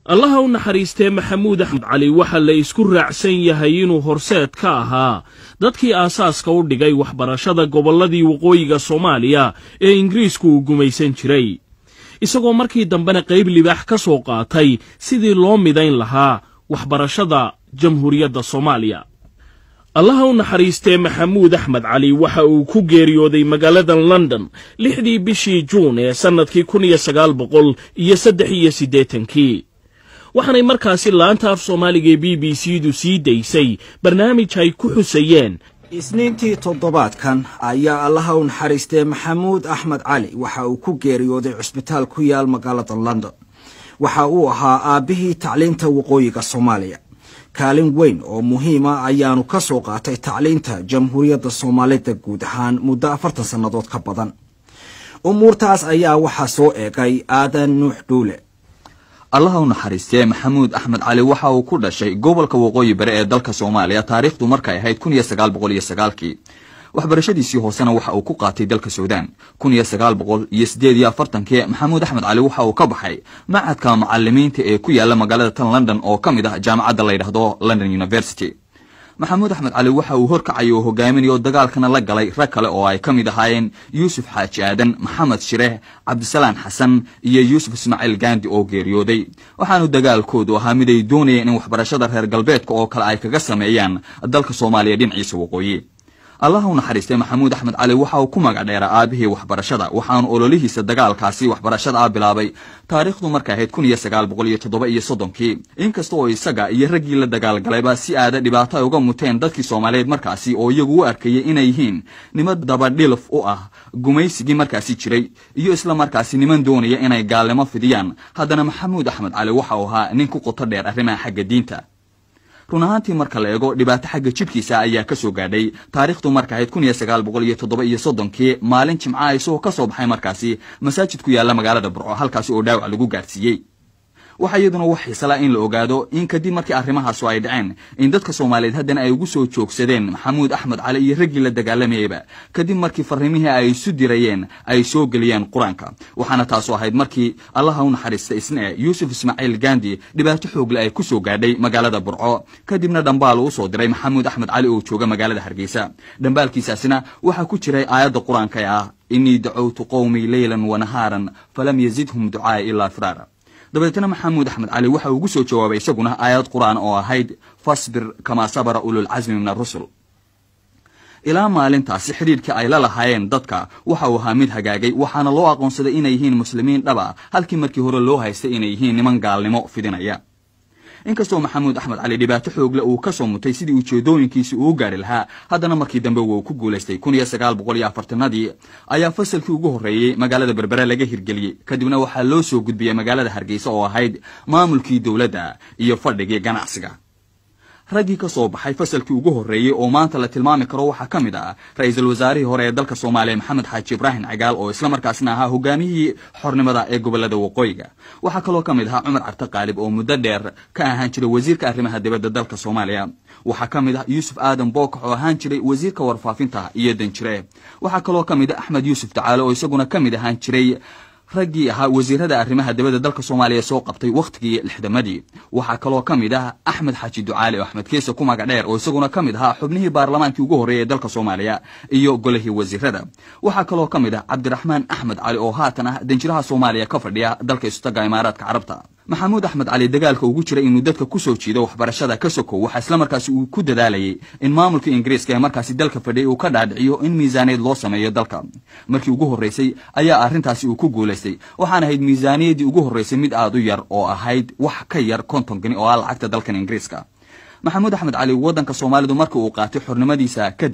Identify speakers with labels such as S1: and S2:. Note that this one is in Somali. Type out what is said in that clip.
S1: allaha u naxariistee maxamuud axmed cali waxa la isku raacsan yahay inuu horseed ka ahaa dadkii aasaaska u dhigay waxbarashada gobolladii waqooyiga Soomaaliya ee Ingiriisku uu gumaysan jiray isagoo markii dambena qayb libaax ka soo qaatay sidii loo midayn lahaa waxbarashada jamhuuriyadda Soomaaliya. allaha u naxariistee maxamuud axmed cali waxa uu ku geeriyooday magaalada London 6 bishii Juun ee sanadkii 1983 waxaanay markaasi laanta af Soomaaliga BBC-du sii daysay barnaamij ay ku xusayeen
S2: isniintii toddobaadkan ayaa allaha u naxariistee maxamuud axmed cali waxa uu ku geeriyooday cusbitaal ku yaal magaalada London. waxa uu ahaa aabihii tacliinta waqooyiga Soomaaliya. kaalin weyn oo muhiim ah ayaanu ka soo qaatay tacliinta jamhuuriyadda Soomaalida guud ahaan muddo 40 sanadood ka badan. umuurtaas ayaa waxa soo eegay Aadan Nuux Dhuule.
S3: allaha u naxariistee maxamuud axmed cali waxa uu ku dhashay gobolka waqooyi bari ee dalka Soomaaliya taariikhdu markay ahayd 1909 waxbarashadiisii hoosena waxa uu ku qaatay dalka Suudaan 1948 maxamuud axmed cali waxa uu ka baxay macadka macallimiinta ee ku yaala magaalada London oo kamid ah jaamacadda la yiraahdo London University. maxamuud axmed cali waxa uu horkacay oo hogaaminayo dagaalkana la galay rag kale oo ay kamid ahaayeen Yuusuf Xaaji Aadan, Maxamed Shireh, Cabdisalaan Xasan iyo Yuusuf Ismaaciil Gaandi oo geeriyooday. waxaanu dagaalkoodu ahaa mid ay doonayeen in waxbarashada reer galbeedka oo kale ay kaga sameeyaan dalka Soomaaliya dhinaciisa waqooyi. allaha u naxariistee maxamuud axmed cali waxa uu ku magac dheeraa aabihii waxbarashada waxaanu ololihiisa dagaalkaasi waxbarashada bilaabay taariikhdu markay ahayd 1937 inkasta oo isaga iyo raggii la dagaalgalayba si aad dhibaato ay uga muteen dadkii Soomaaliyeed markaasi oo iyagu u arkayay inay yihiin niman dabadhilf u ah gumaysigii markaasi jiray iyo isla markaasi niman doonaya inay gaalnimo fidiyaan. haddana maxamuud axmed cali waxa uu ahaa nin ku qoto dheer arrimaha xagga diinta. run ahaantii marka la eego dhibaato xagga jidhkiisa ayaa ka soo gaadhay taariikhdu markay ahayd 1937 maalin Jimcaha isagoo ka soo baxay markaasi masaajid ku yaala magaalada Burco halkaasi oo dhaawac lagu gaarsiiyay. waxa iyaduna wax xiisala in la ogaado in kadib markii arrimahaas ay dhaceen in dadka Soomaaliyeed haddana ay ugu soo joogsadeen maxamuud axmed cali iyo raggii la dagaalamayba kadib markii fariimihii ay isu dirayeen ay soo galiyeen quraanka. waxaana taas oo ahayd markii allaha u naxariistay isna Yuusuf Ismaaciil Gaandi dhibaato xoog leh ay ku soo gaadhay magaalada Burco kadibna dhambaal uu soo diray maxamuud axmed cali oo jooga magaalada Hargeysa. dhambaalkiisaasina waxa ku jiray aayadda quraanka ah inni da'awtu qawmi laylan wa naharan falam yazidhum du'aa illa firara. dabeetana maxamuud axmed cali waxa uu ugu soo jawaabay isaguna aayad quraan oo ahayd fasbir kama sabara ulul azmi min ar-rusul. ilaa maalintaasi xiriirkii ay la lahaayeen dadka waxa uu ahaa mid hagaagay waxaana loo aqoonsaday inay yihiin muslimiin dhaba halkii markii hore loo haystay inay yihiin niman gaalnimo fidinaya. inkastoo maxamuud axmed cali dhibaato xoog leh uu ka soo mutay sidii ujeedooyinkiisa uu gaari lahaa haddana markii dambe uu ku guuleystay 1940 ayaa fasalkii ugu horeeyay magaalada Berbera laga hirgeliyay kadibna waxaa loo soo gudbiyay magaalada Hargeysa oo ahayd maamulkii dawladda iyo fadhigii ganacsiga. raggii ka soo baxay fasalkii ugu horeeyay oo maanta la tilmaami karo waxa kamid ah ra'iisul wasaarihii hore ee dalka Soomaaliya Maxamed Xaaji Ibraahin Cagaal oo isla markaasna ahaa hogaamiyihii xornimada ee gobolada waqooyiga. waxa kaloo kamid ah Cumar Cabdi Qaalib oo muddo dheer ka ahaan jiray wasiirka arrimaha dibadda dalka Soomaaliya. waxa kamid ah Yuusuf Aadan Bookax oo ahaan jiray wasiirka warfaafinta iyo danjire. waxa kaloo kamid ah Axmed Yuusuf Tacaalo oo isaguna kamid ahaan jiray raggii ahaa wasiirada arrimaha dibadda dalka Soomaaliya soo qabtay waqtigii 60madii. waxa kaloo kamid ah Axmed Xaaji Ducaale oo Axmed Keesa ku magac dheer oo isaguna kamid ahaa xubnihii baarlamaankii ugu horeeyay dalka Soomaaliya iyo golihii wasiirada. waxa kaloo kamid ah Cabdiraxmaan Axmed Cali oo haatan ah danjiraha Soomaaliya ka fadhiya dalka Istaga Imaaraadka Carabta. maxamuud axmed cali dagaalka ugu jiray inuu dadka ku soo jiido waxbarashada ka soko waxa isla markaasi uu ku dadaalayay in maamulka Ingiriiska ee markaasi dalka fadhiyay uu ka dhaadhiciyo in miisaaneed loo sameeyo dalka. markii ugu horeysay ayaa arrintaasi uu ku guuleystay waxaana ahayd miisaaniyadii ugu horeysay mid aad u yar oo ahayd wax ka yar 50 gani oo lacagta dalkan Ingiriiska. maxamuud axmed cali wadanka Soomaalidu markii uu qaatay xornimadiisa